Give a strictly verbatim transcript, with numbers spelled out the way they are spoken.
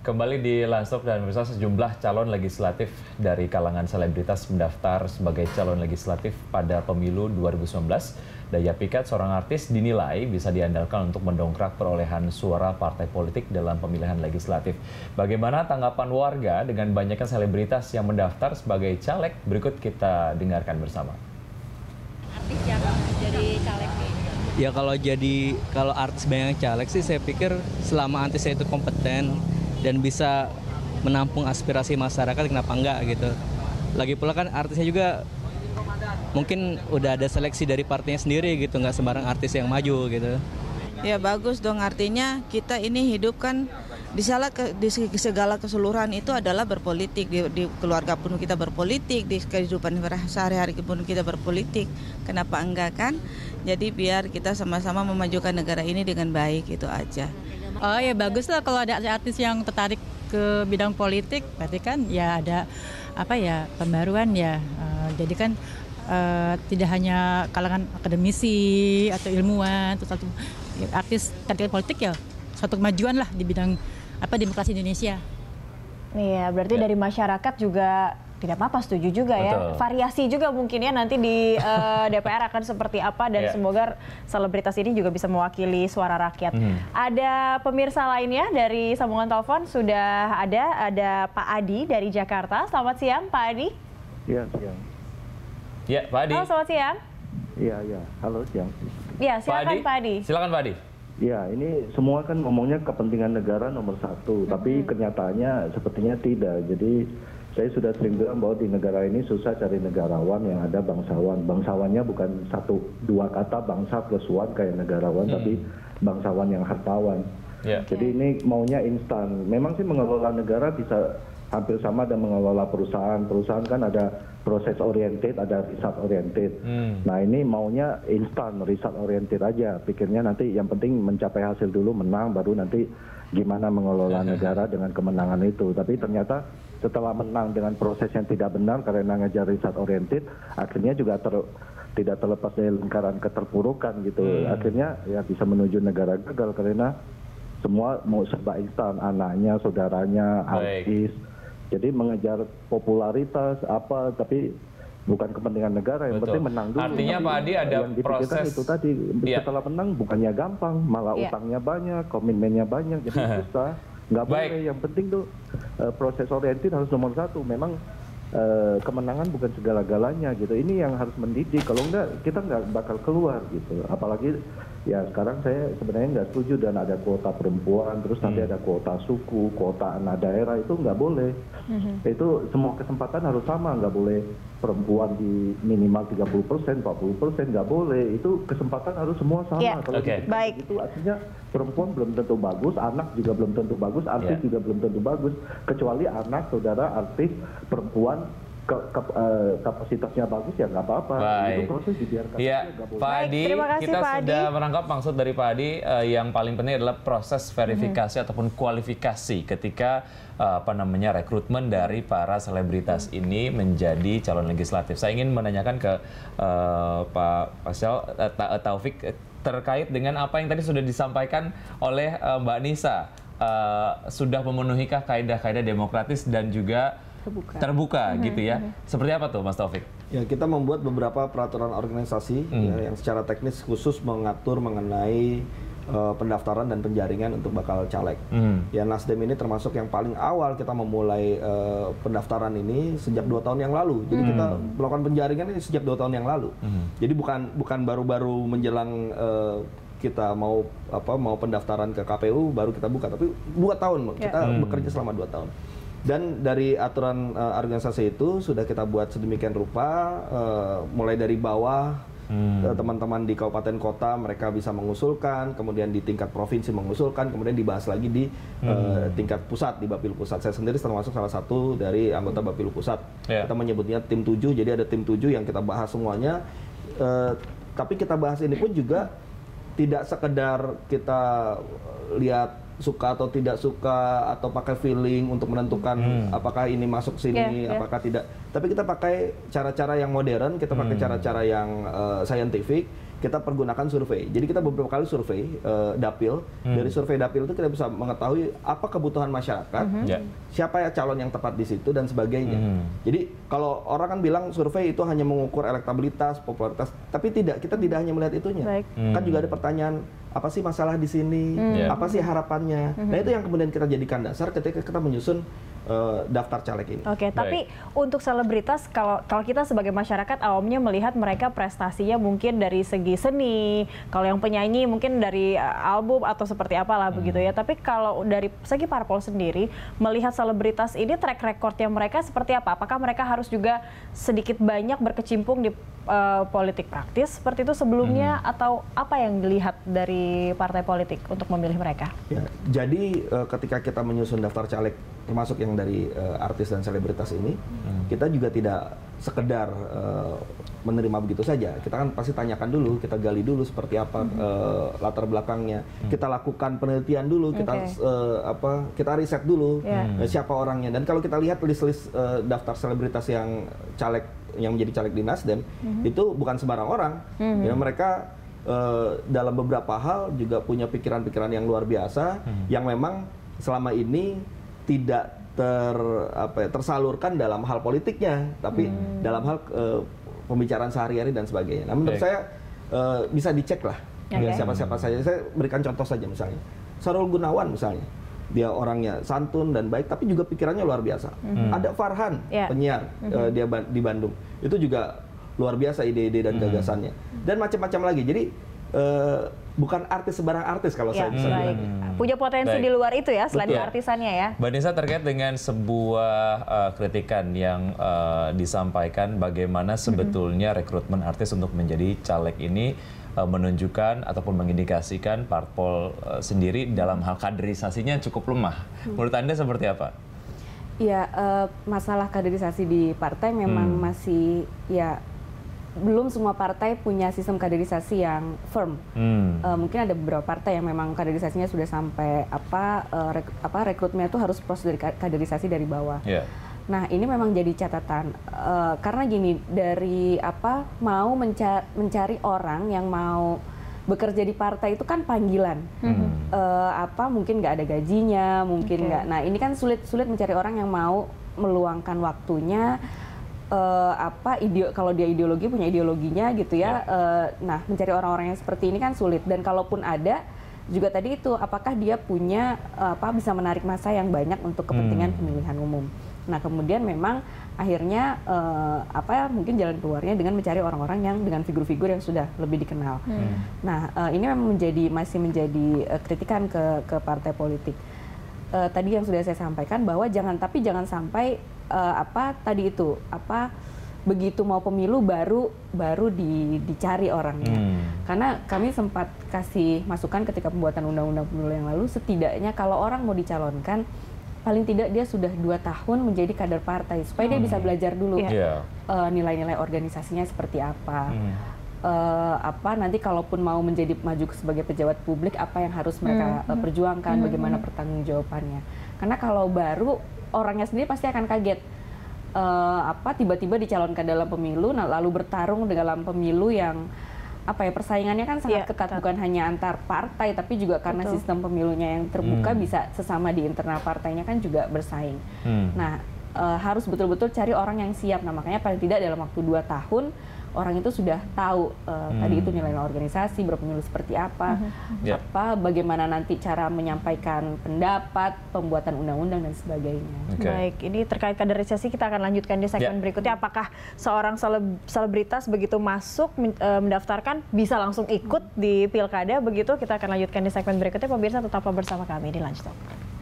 Kembali di Lanstop dan bersama sejumlah calon legislatif dari kalangan selebritas mendaftar sebagai calon legislatif pada pemilu dua ribu sembilan belas. Daya pikat seorang artis dinilai bisa diandalkan untuk mendongkrak perolehan suara partai politik dalam pemilihan legislatif. Bagaimana tanggapan warga dengan banyaknya selebritas yang mendaftar sebagai caleg? Berikut kita dengarkan bersama. Artis yang jadi caleg nih? Ya kalau jadi kalau artis banyak caleg sih saya pikir selama artisnya itu kompeten dan bisa menampung aspirasi masyarakat, kenapa enggak gitu. Lagi pula kan artisnya juga mungkin udah ada seleksi dari partainya sendiri gitu, nggak sembarang artis yang maju gitu. Ya bagus dong, artinya kita ini hidup kan di segala, di segala keseluruhan itu adalah berpolitik. Di, di keluarga pun kita berpolitik, di kehidupan sehari-hari pun kita berpolitik. Kenapa enggak kan? Jadi biar kita sama-sama memajukan negara ini dengan baik, itu aja. Oh ya bagus lah kalau ada artis yang tertarik ke bidang politik, berarti kan ya ada apa ya pembaruan ya. Uh, jadi kan uh, tidak hanya kalangan akademisi atau ilmuwan atau satu artis tertarik politik ya suatu kemajuan lah di bidang apa demokrasi Indonesia. Iya, berarti ya. Dari masyarakat juga tidak apa-apa, setuju juga. Betul. Ya. Variasi juga mungkin ya nanti di uh, D P R akan seperti apa dan yeah. semoga selebritas ini juga bisa mewakili suara rakyat. Hmm. Ada pemirsa lainnya dari sambungan telepon sudah ada, ada Pak Adi dari Jakarta. Selamat siang Pak Adi. Iya, siang. Ya, Pak Adi. Halo, selamat siang. Iya, iya. Halo, siang. Iya, silakan Pak Adi. Pak Adi. Silakan Pak Adi. Ya, ini semua kan ngomongnya kepentingan negara nomor satu, hmm. tapi kenyataannya sepertinya tidak. Jadi saya sudah sering bilang bahwa di negara ini susah cari negarawan yang ada bangsawan. Bangsawannya bukan satu dua kata bangsa plus wan kayak negarawan, hmm. tapi bangsawan yang hartawan. Yeah. Jadi ini maunya instan. Memang sih mengelola negara bisa hampir sama dan mengelola perusahaan. Perusahaan kan ada proses oriented, ada result oriented. Hmm. Nah ini maunya instan, result oriented aja. Pikirnya nanti yang penting mencapai hasil dulu, menang, baru nanti gimana mengelola negara dengan kemenangan itu. Tapi ternyata setelah menang dengan proses yang tidak benar karena ngejar result oriented, akhirnya juga ter, tidak terlepas dari lingkaran keterpurukan gitu. Hmm. Akhirnya ya bisa menuju negara gagal karena semua mau serba instan, anaknya, saudaranya, artis. Jadi mengejar popularitas apa, tapi bukan kepentingan negara, yang Betul. penting menang dulu. Artinya Pak Adi ada proses itu tadi, yeah. setelah menang bukannya gampang, malah yeah. utangnya banyak, komitmennya banyak, jadi susah. Nggak boleh, yang penting tuh uh, proses oriented harus nomor satu. Memang uh, kemenangan bukan segala-galanya gitu. Ini yang harus mendidik. Kalau enggak kita nggak bakal keluar gitu. Apalagi ya sekarang saya sebenarnya nggak setuju dan ada kuota perempuan, terus hmm. nanti ada kuota suku, kuota anak daerah, itu nggak boleh. Hmm. Itu semua kesempatan harus sama, nggak boleh perempuan di minimal tiga puluh persen, empat puluh persen, nggak boleh. Itu kesempatan harus semua sama. Yeah. Kalau okay. Baik. Itu artinya perempuan belum tentu bagus, anak juga belum tentu bagus, artis yeah. juga belum tentu bagus. Kecuali anak, saudara, artis, perempuan, ke, ke, uh, kapasitasnya bagus ya nggak apa-apa. Itu proses dibiarkan. Iya, Pak Adi, kita Pak Adi. sudah menangkap maksud dari Pak Adi. Uh, yang paling penting adalah proses verifikasi hmm. ataupun kualifikasi ketika uh, apa namanya rekrutmen dari para selebritas hmm. ini menjadi calon legislatif. Saya ingin menanyakan ke uh, Pak Faisal uh, Taufik uh, terkait dengan apa yang tadi sudah disampaikan oleh uh, Mbak Nisa. Uh, sudah memenuhikah kaidah-kaidah demokratis dan juga terbuka, terbuka mm-hmm. gitu ya. Mm-hmm. Seperti apa tuh Mas Taufik? Ya, kita membuat beberapa peraturan organisasi mm. ya, yang secara teknis khusus mengatur mengenai uh, pendaftaran dan penjaringan untuk bakal caleg. Mm. Ya, Nasdem ini termasuk yang paling awal kita memulai uh, pendaftaran ini sejak dua tahun yang lalu. Jadi mm. kita melakukan penjaringan ini sejak dua tahun yang lalu. Mm. Jadi bukan bukan baru-baru menjelang uh, kita mau apa mau pendaftaran ke K P U baru kita buka, tapi dua tahun yeah. kita mm. bekerja selama dua tahun. Dan dari aturan uh, organisasi itu sudah kita buat sedemikian rupa, uh, mulai dari bawah, teman-teman hmm. uh, di kabupaten kota mereka bisa mengusulkan, kemudian di tingkat provinsi mengusulkan, kemudian dibahas lagi di hmm. uh, tingkat pusat, di Bapilu Pusat. Saya sendiri termasuk salah satu dari anggota Bapilu Pusat. Yeah. Kita menyebutnya tim tujuh, jadi ada tim tujuh yang kita bahas semuanya. Uh, tapi kita bahas ini pun juga tidak sekedar kita lihat suka atau tidak suka atau pakai feeling untuk menentukan hmm. apakah ini masuk sini, yeah, yeah. apakah tidak. Tapi kita pakai cara-cara yang modern, kita pakai cara-cara hmm. yang uh, scientific. kita pergunakan survei. Jadi kita beberapa kali survei uh, dapil. Hmm. Dari survei dapil itu kita bisa mengetahui apa kebutuhan masyarakat, hmm. yeah. siapa ya calon yang tepat di situ dan sebagainya. Hmm. Jadi kalau orang kan bilang survei itu hanya mengukur elektabilitas, popularitas, tapi tidak. Kita tidak hanya melihat itunya. Baik. Hmm. Kan juga ada pertanyaan, apa sih masalah di sini? Hmm. Yeah. Apa sih harapannya? Hmm. Nah itu yang kemudian kita jadikan dasar ketika kita menyusun Uh, daftar caleg ini. Oke, okay, tapi untuk selebritas, kalau kalau kita sebagai masyarakat awamnya melihat mereka prestasinya mungkin dari segi seni, kalau yang penyanyi mungkin dari uh, album atau seperti apalah hmm. begitu ya. Tapi kalau dari segi parpol sendiri, melihat selebritas ini track recordnya mereka seperti apa? Apakah mereka harus juga sedikit banyak berkecimpung di uh, politik praktis seperti itu sebelumnya, hmm. atau apa yang dilihat dari partai politik untuk memilih mereka? Ya, jadi uh, ketika kita menyusun daftar caleg termasuk yang dari uh, artis dan selebritas ini, hmm. kita juga tidak sekedar uh, menerima begitu saja. Kita kan pasti tanyakan dulu, kita gali dulu seperti apa hmm. uh, latar belakangnya. Hmm. Kita lakukan penelitian dulu, kita okay. uh, apa, kita riset dulu yeah. uh, siapa orangnya. Dan kalau kita lihat list-list uh, daftar selebritas yang caleg yang menjadi caleg di Nasdem, hmm. itu bukan sembarang orang. Hmm. Ya, mereka uh, dalam beberapa hal juga punya pikiran-pikiran yang luar biasa, hmm. yang memang selama ini tidak ter apa ya, tersalurkan dalam hal politiknya, tapi hmm. dalam hal uh, pembicaraan sehari-hari dan sebagainya. Nah, menurut okay. saya uh, bisa dicek lah okay. siapa-siapa saja. Saya berikan contoh saja misalnya, Sahrul Gunawan misalnya, dia orangnya santun dan baik, tapi juga pikirannya luar biasa. Hmm. Ada Farhan yeah. penyiar hmm. uh, dia di Bandung, itu juga luar biasa ide-ide dan hmm. gagasannya, dan macam-macam lagi. Jadi uh, bukan artis sebarang artis kalau ya, saya bisa bilang. Hmm. Punya potensi baik. Di luar itu ya, selain Betul. Artisannya ya. Mbak Nisa, terkait dengan sebuah uh, kritikan yang uh, disampaikan bagaimana sebetulnya rekrutmen artis untuk menjadi caleg ini uh, menunjukkan ataupun mengindikasikan parpol uh, sendiri dalam hal kaderisasinya cukup lemah. Menurut Anda seperti apa? Ya, uh, masalah kaderisasi di partai memang hmm. masih ya belum semua partai punya sistem kaderisasi yang firm. Hmm. Uh, mungkin ada beberapa partai yang memang kaderisasinya sudah sampai apa uh, rek, apa rekrutmennya itu harus proses dari kaderisasi dari bawah. Yeah. Nah ini memang jadi catatan uh, karena gini, dari apa mau menca mencari orang yang mau bekerja di partai itu kan panggilan. Hmm. Uh, apa mungkin nggak ada gajinya, mungkin nggak. Okay. Nah ini kan sulit sulit mencari orang yang mau meluangkan waktunya. Uh, apa ide kalau dia ideologi punya ideologinya gitu ya, ya. Uh, nah mencari orang-orang yang seperti ini kan sulit, dan kalaupun ada juga tadi itu apakah dia punya uh, apa bisa menarik massa yang banyak untuk kepentingan hmm. pemilihan umum. Nah kemudian memang akhirnya uh, apa mungkin jalan keluarnya dengan mencari orang-orang yang dengan figur-figur yang sudah lebih dikenal. Hmm. Nah uh, ini memang menjadi masih menjadi uh, kritikan ke ke partai politik. Uh, tadi yang sudah saya sampaikan bahwa jangan tapi jangan sampai uh, apa tadi itu apa begitu mau pemilu baru baru di, dicari orangnya. Hmm. Karena kami sempat kasih masukan ketika pembuatan undang-undang pemilu yang lalu, setidaknya kalau orang mau dicalonkan paling tidak dia sudah dua tahun menjadi kader partai supaya hmm. dia bisa belajar dulu yeah. uh, nilai-nilai organisasinya seperti apa. Hmm. Uh, apa nanti kalaupun mau menjadi maju sebagai pejabat publik apa yang harus mereka hmm. uh, perjuangkan, hmm. bagaimana pertanggungjawabannya. Karena kalau baru orangnya sendiri pasti akan kaget uh, apa tiba-tiba dicalonkan dalam pemilu, nah, lalu bertarung dalam pemilu yang apa ya persaingannya kan sangat ya, ketat, ketat, bukan hanya antar partai tapi juga karena Betul. Sistem pemilunya yang terbuka hmm. bisa sesama di internal partainya kan juga bersaing. Hmm. Nah uh, harus betul-betul cari orang yang siap. Nah makanya paling tidak dalam waktu dua tahun orang itu sudah tahu uh, hmm. tadi itu nilai organisasi, berpemilu seperti apa, hmm. yeah. apa, bagaimana nanti cara menyampaikan pendapat, pembuatan undang-undang dan sebagainya. Okay. Baik, ini terkait kaderisasi kita akan lanjutkan di segmen yeah. berikutnya. Apakah seorang seleb selebritas begitu masuk mendaftarkan bisa langsung ikut di pilkada begitu? Kita akan lanjutkan di segmen berikutnya. Pemirsa tetaplah bersama kami di Lunch Talk.